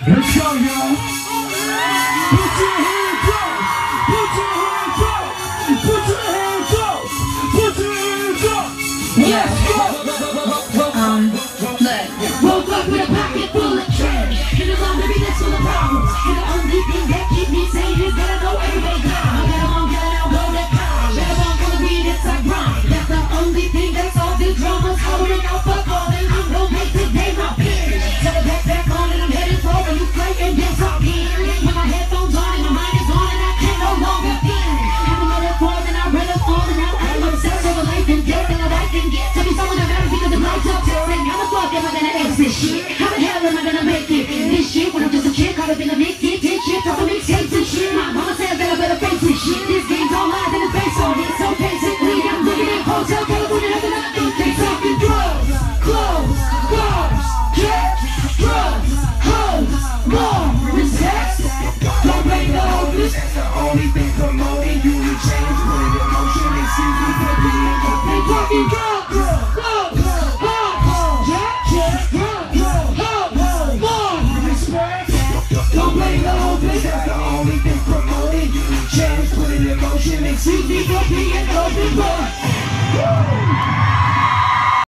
Let's go, y'all. Put your hands up. Put your hands up. Put your hands up. Put your hands up. Let's go. Look. Woke up with a pocket full of trash. And a laundry that's full of problems. And the only thing that keep me sane is that I know everybody gone. Get them on, go to college. Get them on, full of weed, it's a grind. That's the only thing that solves the dramas. Holding out for calling. I'm gonna make today my period. Set the backpack on and I'm headed for a new flight and yes, I'm here. With my headphones on and my mind is on and I can no longer feel. Having let it fall and I read it on and now I'm obsessed over life and death and all I can get. To be someone that matters because the lights up telling how the fuck am I gonna ace this shit? How the hell am I gonna make it? This shit when I'm just a kid caught up in a mix, shit, talking mixtapes and shit. My mama said that I better face this shit. This game's all lies and it's based on it. So basically I'm looking at Hotel California having I think they talking drugs, clothes, cars, jets, drugs, hoes, more, respect. Don't play no this. That's the only thing promoting you to change. Put it in motion and see me for being they talking drugs, clothes, cars, jets, drugs, hoes, more, respect. Don't play no this. That's the only thing promoting you to change. Put it in motion and see me for being open.